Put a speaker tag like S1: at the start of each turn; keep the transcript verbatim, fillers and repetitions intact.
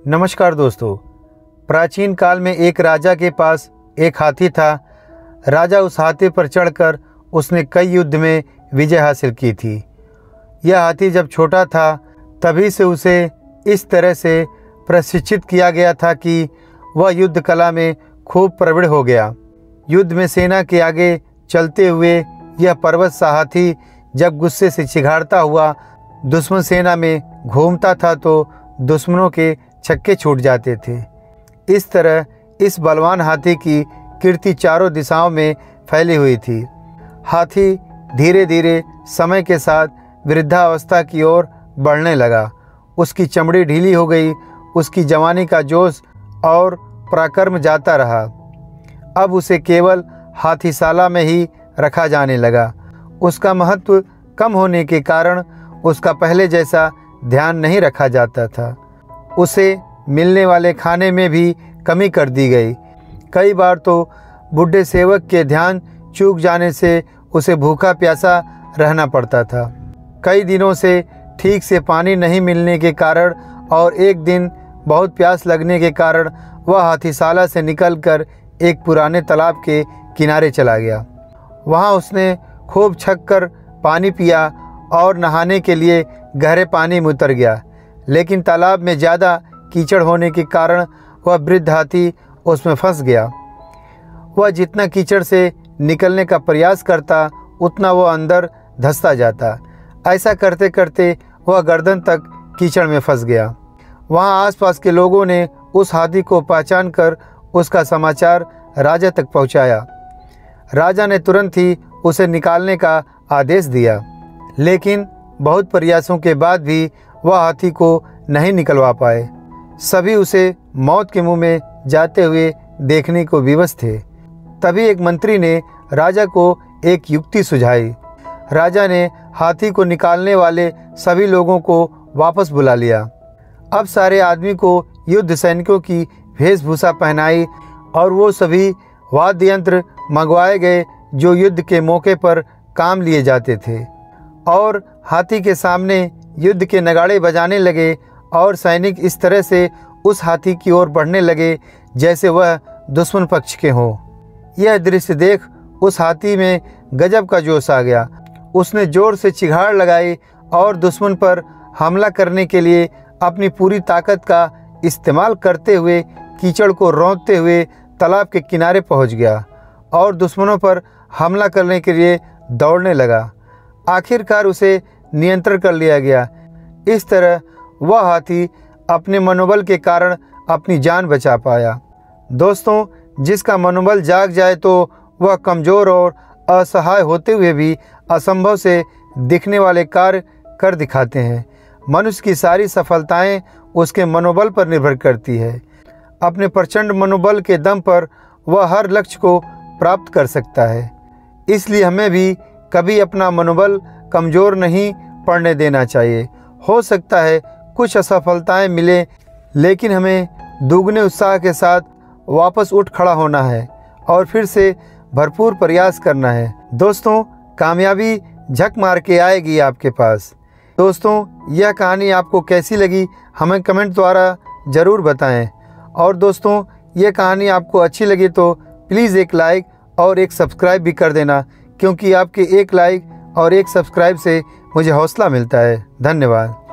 S1: नमस्कार दोस्तों। प्राचीन काल में एक राजा के पास एक हाथी था। राजा उस हाथी पर चढ़कर उसने कई युद्ध में विजय हासिल की थी। यह हाथी जब छोटा था तभी से उसे इस तरह से प्रशिक्षित किया गया था कि वह युद्ध कला में खूब प्रवीण हो गया। युद्ध में सेना के आगे चलते हुए यह पर्वत सा हाथी जब गुस्से से चिघाड़ता हुआ दुश्मन सेना में घूमता था तो दुश्मनों के छक्के छूट जाते थे। इस तरह इस बलवान हाथी की कीर्ति चारों दिशाओं में फैली हुई थी। हाथी धीरे धीरे समय के साथ वृद्धावस्था की ओर बढ़ने लगा। उसकी चमड़ी ढीली हो गई। उसकी जवानी का जोश और पराक्रम जाता रहा। अब उसे केवल हाथीशाला में ही रखा जाने लगा। उसका महत्व कम होने के कारण उसका पहले जैसा ध्यान नहीं रखा जाता था। उसे मिलने वाले खाने में भी कमी कर दी गई। कई बार तो बूढ़े सेवक के ध्यान चूक जाने से उसे भूखा प्यासा रहना पड़ता था। कई दिनों से ठीक से पानी नहीं मिलने के कारण और एक दिन बहुत प्यास लगने के कारण वह हाथीशाला से निकलकर एक पुराने तालाब के किनारे चला गया। वहाँ उसने खूब छक कर पानी पिया और नहाने के लिए गहरे पानी में उतर गया। लेकिन तालाब में ज़्यादा कीचड़ होने के कारण वह वृद्ध हाथी उसमें फंस गया। वह जितना कीचड़ से निकलने का प्रयास करता उतना वह अंदर धंसता जाता। ऐसा करते करते वह गर्दन तक कीचड़ में फंस गया। वहाँ आसपास के लोगों ने उस हाथी को पहचान कर उसका समाचार राजा तक पहुँचाया। राजा ने तुरंत ही उसे निकालने का आदेश दिया, लेकिन बहुत प्रयासों के बाद भी वह हाथी को नहीं निकलवा पाए। सभी उसे मौत के मुंह में जाते हुए देखने को विवश थे। तभी एक मंत्री ने राजा को एक युक्ति सुझाई। राजा ने हाथी को निकालने वाले सभी लोगों को वापस बुला लिया। अब सारे आदमी को युद्ध सैनिकों की वेशभूषा पहनाई और वो सभी वाद्य यंत्र मंगवाए गए जो युद्ध के मौके पर काम लिए जाते थे। और हाथी के सामने युद्ध के नगाड़े बजाने लगे और सैनिक इस तरह से उस हाथी की ओर बढ़ने लगे जैसे वह दुश्मन पक्ष के हों। यह दृश्य देख उस हाथी में गजब का जोश आ गया। उसने जोर से चिघाड़ लगाई और दुश्मन पर हमला करने के लिए अपनी पूरी ताकत का इस्तेमाल करते हुए कीचड़ को रौंदते हुए तालाब के किनारे पहुंच गया और दुश्मनों पर हमला करने के लिए दौड़ने लगा। आखिरकार उसे नियंत्रण कर लिया गया। इस तरह वह हाथी अपने मनोबल के कारण अपनी जान बचा पाया। दोस्तों, जिसका मनोबल जाग जाए तो वह कमज़ोर और असहाय होते हुए भी असंभव से दिखने वाले कार्य कर दिखाते हैं। मनुष्य की सारी सफलताएं उसके मनोबल पर निर्भर करती है। अपने प्रचंड मनोबल के दम पर वह हर लक्ष्य को प्राप्त कर सकता है। इसलिए हमें भी कभी अपना मनोबल कमज़ोर नहीं पड़ने देना चाहिए। हो सकता है कुछ असफलताएं मिले, लेकिन हमें दुगने उत्साह के साथ वापस उठ खड़ा होना है और फिर से भरपूर प्रयास करना है। दोस्तों, कामयाबी झक मार के आएगी आपके पास। दोस्तों, यह कहानी आपको कैसी लगी हमें कमेंट द्वारा ज़रूर बताएं। और दोस्तों, यह कहानी आपको अच्छी लगी तो प्लीज़ एक लाइक और एक सब्सक्राइब भी कर देना, क्योंकि आपके एक लाइक और एक सब्सक्राइब से मुझे हौसला मिलता है। धन्यवाद।